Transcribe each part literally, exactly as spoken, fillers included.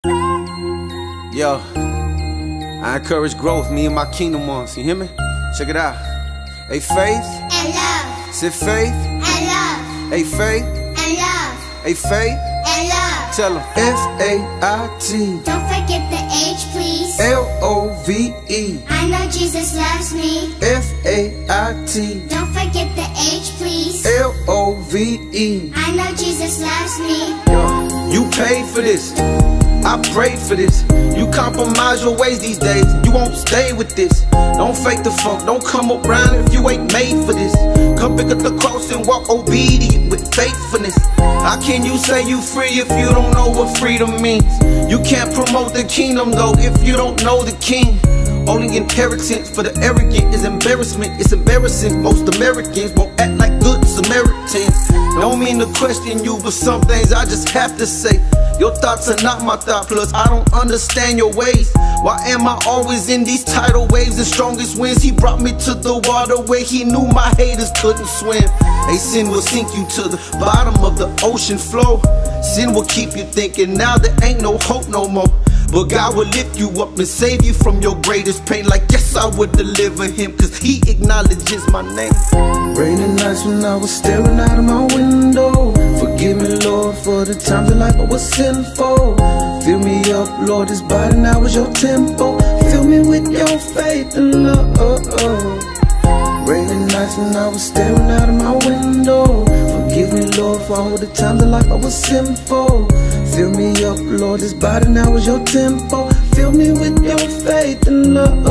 Yo, I encourage growth, me and my kingdom ones, you hear me? Check it out. Hey, faith and love. Say faith and love. Hey, faith and love. Hey, faith and love. Tell them F A I T. Don't forget the H, please. L O V E. I know Jesus loves me. F A I T. Don't forget the H, please. L O V E. I know Jesus loves me. Yo, you paid for this. I prayed for this. You compromise your ways these days, you won't stay with this. Don't fake the funk, don't come around if you ain't made for this. Come pick up the cross and walk obedient with faithfulness. How can you say you free if you don't know what freedom means? You can't promote the kingdom though if you don't know the king. Only inheritance for the arrogant is embarrassment. It's embarrassing, most Americans won't act like good Samaritans. Don't mean to question you, but some things I just have to say. Your thoughts are not my thought, plus I don't understand your ways. Why am I always in these tidal waves? The strongest winds, he brought me to the water where he knew my haters couldn't swim. A sin will sink you to the bottom of the ocean floor. Sin will keep you thinking now there ain't no hope no more. But God will lift you up and save you from your greatest pain. Like yes, I would deliver him, cause he acknowledges my name. Raining nights when I was staring out of my window. Forgive me, Lord, for the times in life I was sinful. Fill me up, Lord, this body now is your temple. Fill me with your faith and love. Raining nights when I was staring out of my window. Forgive me, Lord, for all the times in life I was sinful. Fill me up, Lord, this body now is your temple. Fill me with your faith and love.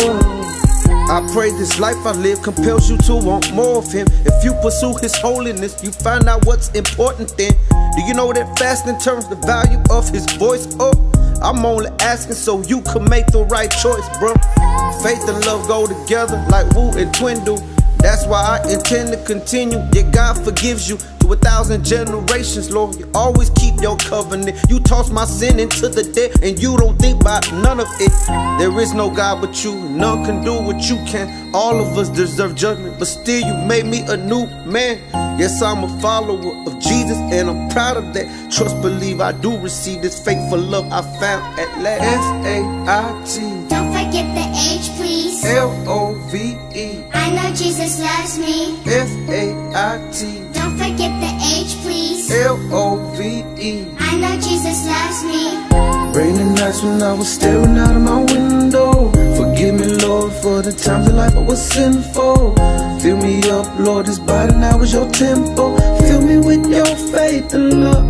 I pray this life I live compels you to want more of him. If you pursue his holiness, you find out what's important then. Do you know that fasting turns the value of his voice up? I'm only asking so you can make the right choice, bro. Faith and love go together like Wu and Twin do. That's why I intend to continue. Yeah, God forgives you to a thousand generations, Lord. You always keep your covenant. You toss my sin into the dead and you don't think about none of it. There is no God but you, none can do what you can. All of us deserve judgment, but still you made me a new man. Yes, I'm a follower of Jesus and I'm proud of that. Trust, believe I do receive this faithful love I found at last. F A I T. Don't forget the H, please. L O V E. I know Jesus loves me. F A I T. Don't forget the H, please. L O V E. I know Jesus loves me. Raining nights when I was staring out of my window. Forgive me, Lord, for the times in life I was sinful. Fill me up, Lord, this body now is your temple. Fill me with your faith and love.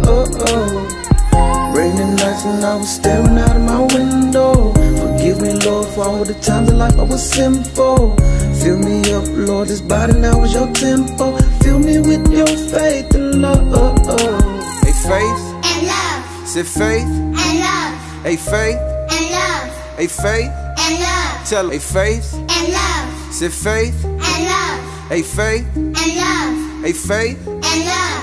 Raining nights when I was staring out of my window. Forgive me, Lord, for all the times in life I was sinful. Fill me up, Lord, this body now is your temple. Fill me with your faith and love. Hey, faith and love. Say faith and love. Hey, faith and love. Hey, faith and love. Tell them, hey, faith and love. Say faith and love. Hey, faith and love. Hey, faith and love.